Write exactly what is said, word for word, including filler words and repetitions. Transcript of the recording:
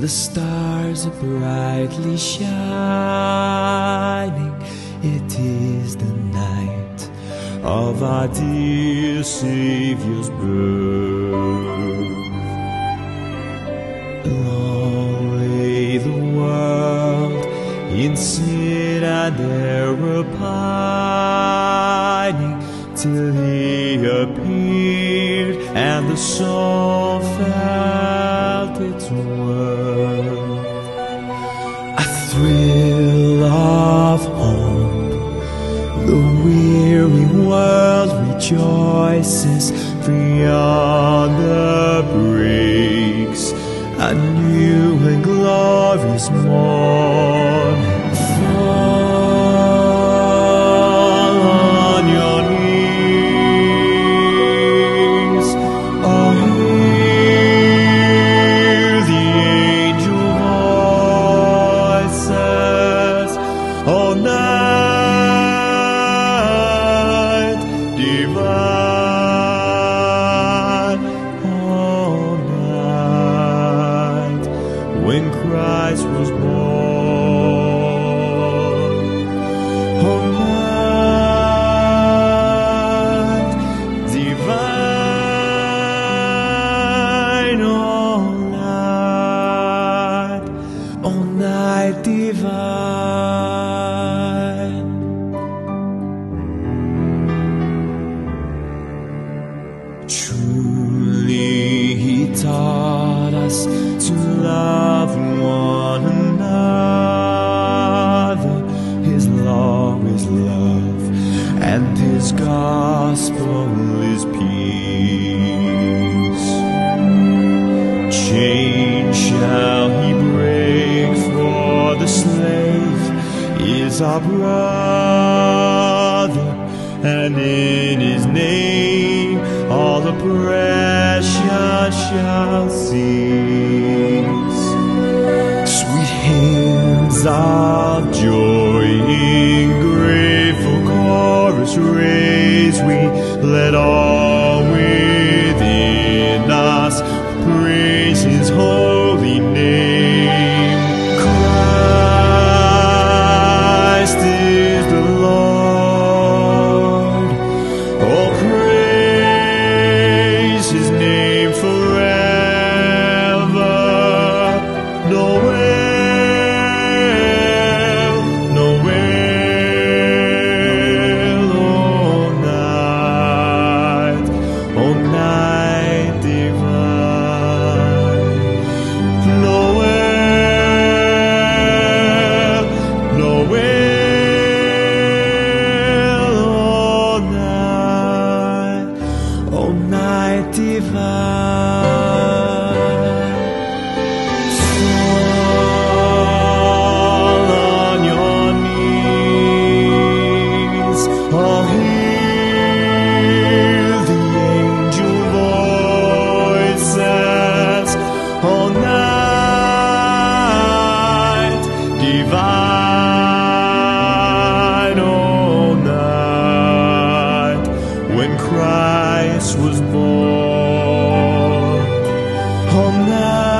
The stars are brightly shining. It is the night of our dear Savior's birth. Long lay the world in sin and error pining, till He appeared and the soul felt its worth. A thrill of hope, the weary world rejoices, free on the breaks, a new and glorious morn. Fall on your knees, oh, hear the angel voices, oh, night divine, oh, night when Christ was born. Oh, night divine, oh, night, oh, night divine. Truly He taught us to love one another. His law is love, and His gospel is peace. Chains shall He break, for the slave is our brother, and in His name all oppression shall cease. Sweet hymns of joy in grateful chorus raise we, let all within us praise His holy name. Christ is the Lord, oh, praise His name forever. Noel, Noel, oh, night, oh, night divine. Noel, Noel, oh, night, oh, night divine. Fall on your knees, oh, hear the angel voices, oh, night divine, oh, night when Christ was born. Oh, night